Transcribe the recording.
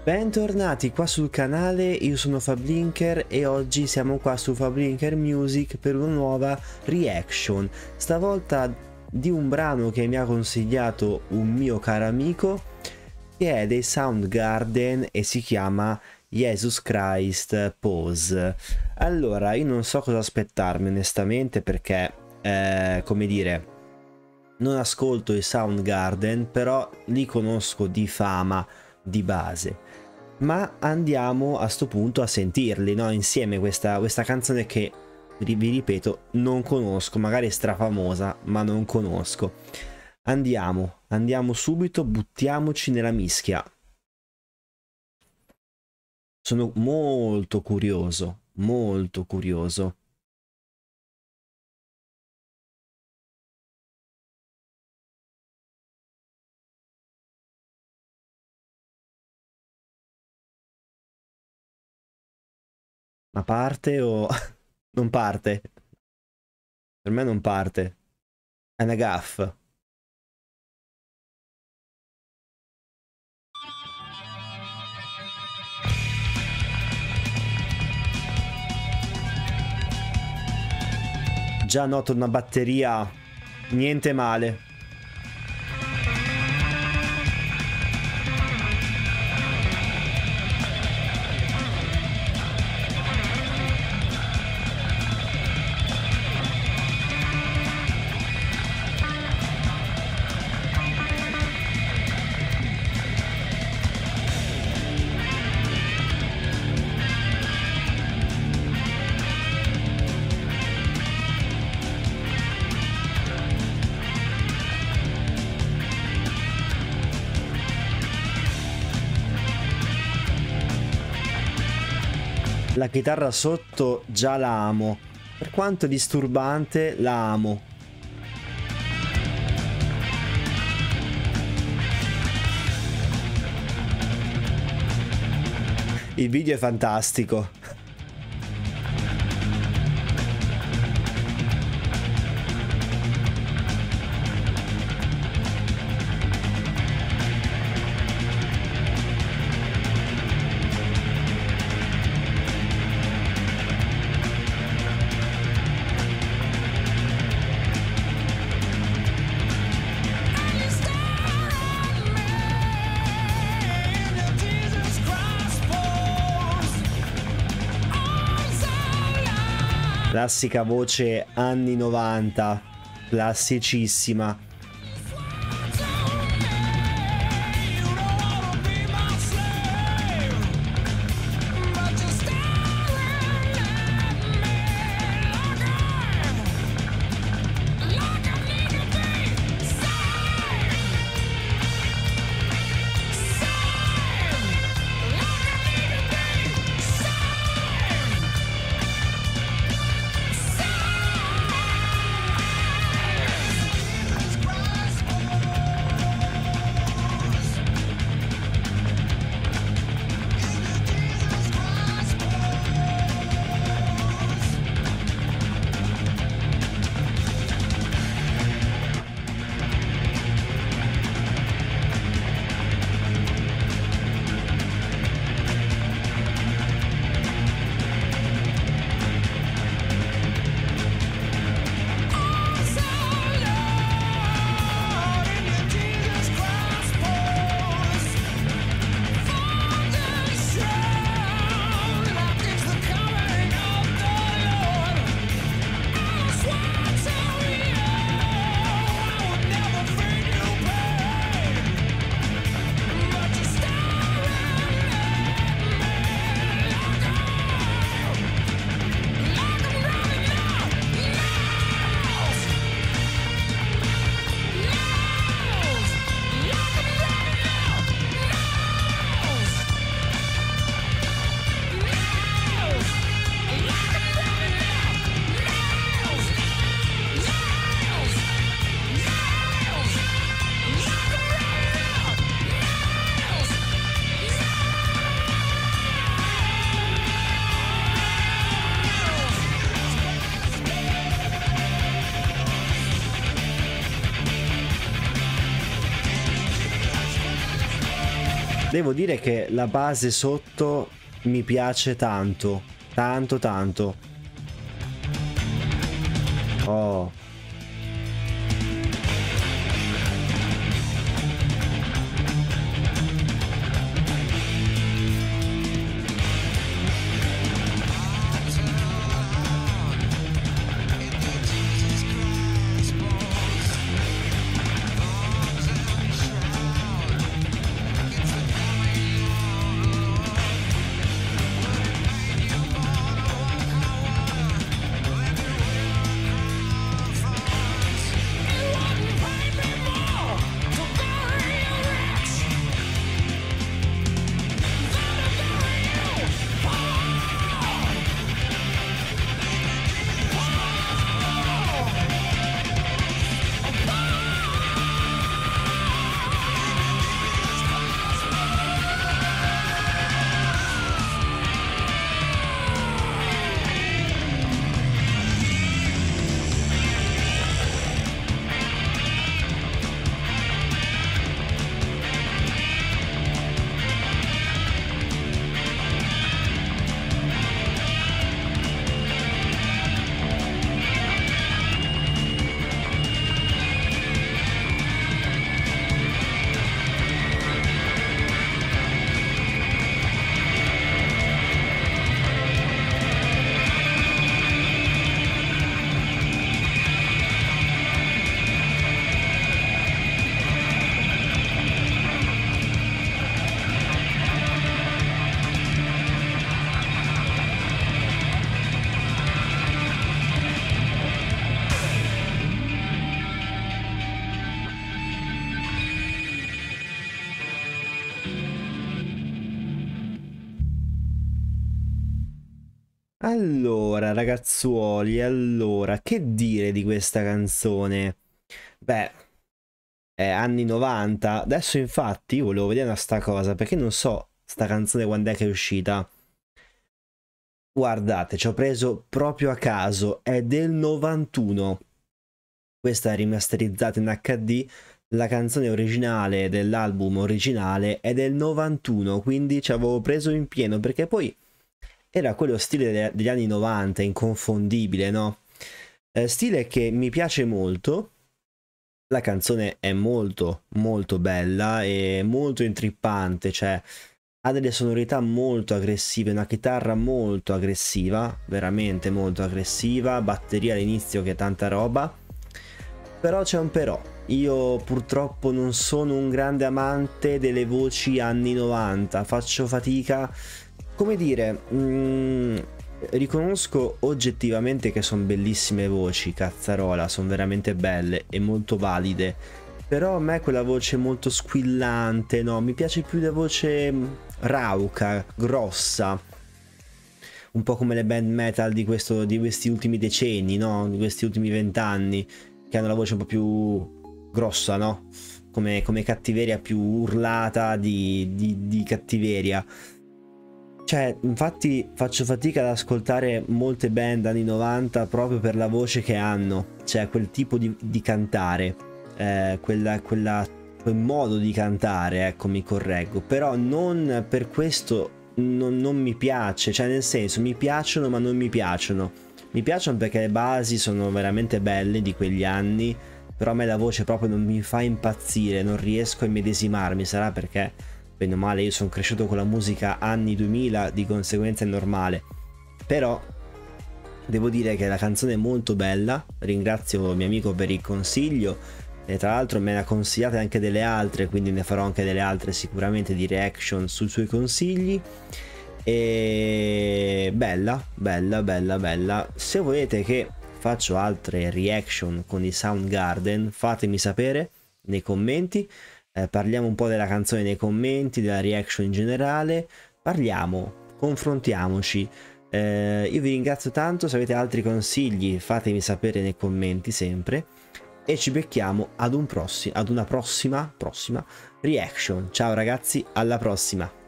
Bentornati qua sul canale, io sono Fablinker e oggi siamo qua su Fablinker Music per una nuova reaction, stavolta di un brano che mi ha consigliato un mio caro amico, che è dei Soundgarden e si chiama Jesus Christ Pose. Allora, io non so cosa aspettarmi onestamente perché, come dire, non ascolto i Soundgarden, però li conosco di fama, di base. Ma andiamo a sto punto a sentirli, no? Insieme questa canzone che, vi ripeto, non conosco, magari è strafamosa, ma non conosco. Andiamo subito, buttiamoci nella mischia. Sono molto curioso, molto curioso. Ma parte o non parte? Per me non parte. È una gaffa. Già noto una batteria, niente male. La chitarra sotto già la amo. Per quanto disturbante, la amo. Il video è fantastico. Classica voce anni 90, classicissima. Devo dire che la base sotto mi piace tanto, tanto tanto. Oh. Allora, ragazzuoli, allora, che dire di questa canzone? Beh, è anni 90. Adesso infatti volevo vedere una sta cosa, perché non so sta canzone quando è che è uscita. Guardate, ci ho preso proprio a caso, è del 91. Questa è rimasterizzata in HD, la canzone originale dell'album originale è del 91, quindi ci avevo preso in pieno, perché poi era quello stile degli anni 90, inconfondibile, no? Stile che mi piace molto. La canzone è molto molto bella e molto intrippante, cioè ha delle sonorità molto aggressive, una chitarra molto aggressiva, veramente molto aggressiva, batteria all'inizio che è tanta roba. Però c'è un però, io purtroppo non sono un grande amante delle voci anni 90, faccio fatica, come dire, riconosco oggettivamente che sono bellissime voci, cazzarola, sono veramente belle e molto valide, però a me quella voce molto squillante, no, mi piace più la voce rauca, grossa, un po' come le band metal di questi ultimi decenni, no, di questi ultimi 20 anni, che hanno la voce un po' più grossa, no, come cattiveria, più urlata di cattiveria. Cioè, infatti faccio fatica ad ascoltare molte band anni 90 proprio per la voce che hanno, cioè quel tipo di cantare, quel modo di cantare, ecco, mi correggo, però non per questo non mi piace, cioè nel senso mi piacciono ma non mi piacciono. Mi piacciono perché le basi sono veramente belle di quegli anni, però a me la voce proprio non mi fa impazzire, non riesco a immedesimarmi, sarà perché bene o male io sono cresciuto con la musica anni 2000, di conseguenza è normale. Però devo dire che la canzone è molto bella, ringrazio il mio amico per il consiglio e tra l'altro me ne ha consigliate anche delle altre, quindi ne farò anche delle altre sicuramente di reaction sui suoi consigli. E bella, bella, bella, bella. Se volete che faccio altre reaction con i Soundgarden, fatemi sapere nei commenti. Parliamo un po' della canzone nei commenti, della reaction in generale, parliamo, confrontiamoci. Io vi ringrazio tanto, se avete altri consigli fatemi sapere nei commenti sempre e ci becchiamo ad una prossima reaction. Ciao ragazzi, alla prossima.